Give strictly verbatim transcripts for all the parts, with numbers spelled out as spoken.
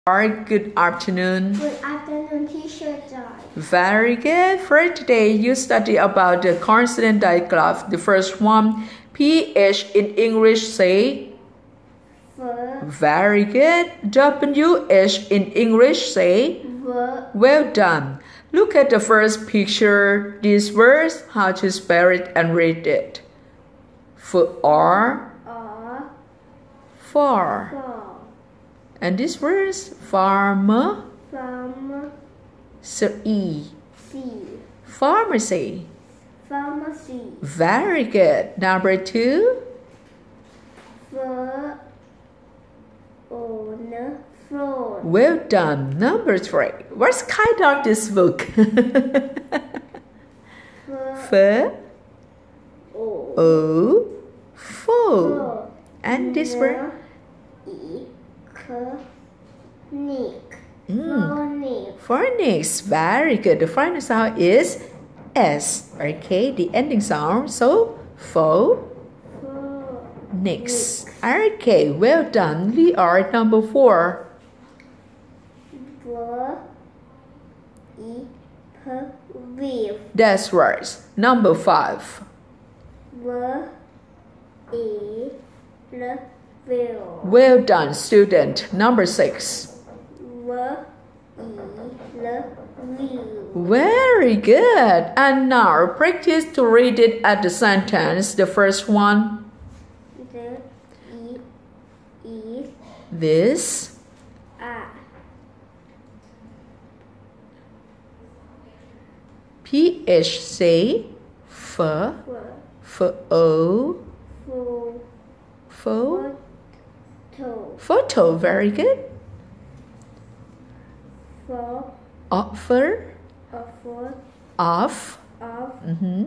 Good afternoon. Good afternoon, Teacher Joy. Very good. For today, you study about the consonant digraph. The first one, P H in English, say. Ver. Very good. W H in English, say. Ver. Well done. Look at the first picture. This verse, how to spell it and read it. For R. R. For. For. And this verse, farmer. Farm. So E. C. Pharmacy. Pharmacy. Very good. Number two. Ver. On. Phone. Well done. Number three. What's kind of this book? Ver. F. O. O. Phone. Phone. And this word? E. K. Nick. Mm. Phonic. Phonics. Very good. The final sound is S. Okay. The ending sound. So, pho. Next. Okay, well done. We are number four. Ver. E. P. Wave. That's right. Number five. Ver. E. L. Will. Well done, student. Number six. Ver. E. L. Will. Very good. And now practice to read it at the sentence. The first one. The. E. Is. This. A. P H C. F. Ver. F O. Full. Pho. Photo. Photo. Very good. For. Offer. A foot Of. of. Mm-hmm.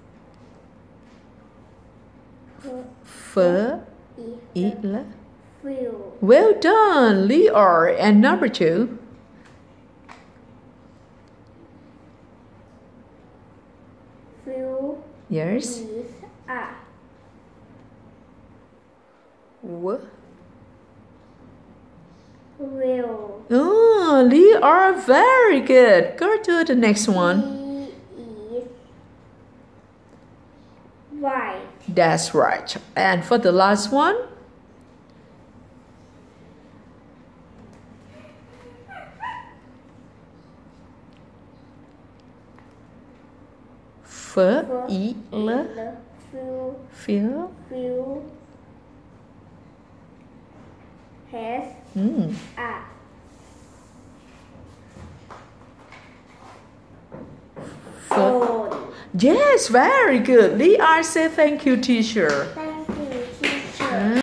F. F. E. Il. Fill. Well done, Leor. And number two. Fill. Yes. Is. A. W. Will. Oh, Leor, very good. Go to the next one. E. Is. White. That's right. And for the last one. F. I. L. Fill. Feel. Fill. Has. Mm. A. Phone. Yes, very good. Leor, say thank you, teacher. Thank